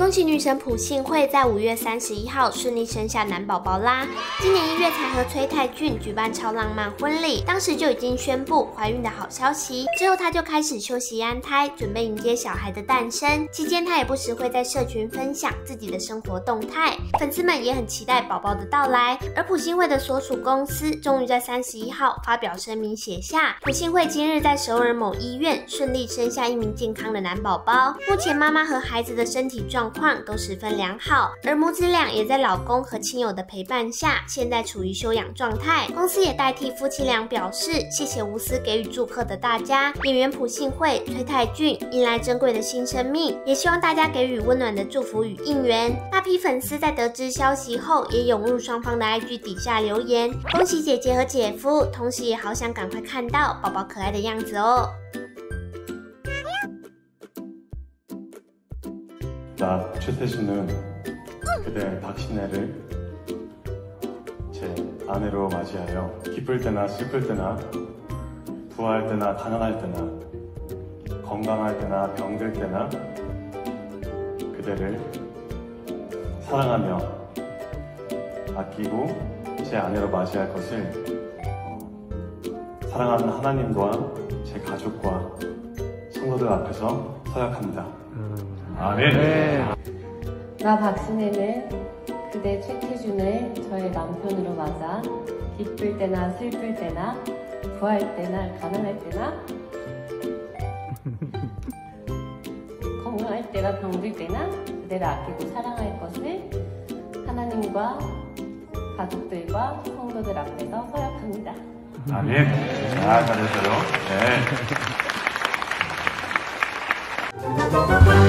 恭喜女神朴信惠在5月31号顺利生下男宝宝啦！今年1月才和崔泰俊举办超浪漫婚礼，当时就已经宣布怀孕的好消息。之后她就开始休息安胎，准备迎接小孩的诞生。期间她也不时会在社群分享自己的生活动态，粉丝们也很期待宝宝的到来。而朴信惠的所属公司终于在31号发表声明，写下朴信惠今日在首尔某医院顺利生下一名健康的男宝宝，目前妈妈和孩子的身体状况都十分良好，而母子俩也在老公和亲友的陪伴下，现在处于休养状态。公司也代替夫妻俩表示，谢谢无私给予祝贺的大家。演员朴信惠、崔泰俊迎来珍贵的新生命，也希望大家给予温暖的祝福与应援。大批粉丝在得知消息后，也涌入双方的 IG 底下留言，恭喜姐姐和姐夫，同时也好想赶快看到宝宝可爱的样子哦。 나 최태준은 그대 박신혜를 제 아내로 맞이하여 기쁠 때나 슬플 때나 부할 때나 가난할 때나 건강할 때나 병들 때나 그대를 사랑하며 아끼고 제 아내로 맞이할 것을 사랑하는 하나님과 제 가족과 성도들 앞에서 서약합니다. 아멘. 나 박신혜는 그대 최태준을 저의 남편으로 맞아 기쁠 때나 슬플 때나 부할 때나 가난할 때나 건강할 때나 병들 때나 그대를 아끼고 사랑할 것을 하나님과 가족들과 성도들 앞에서 서약합니다. 아멘. 아, 잘했어요. 네.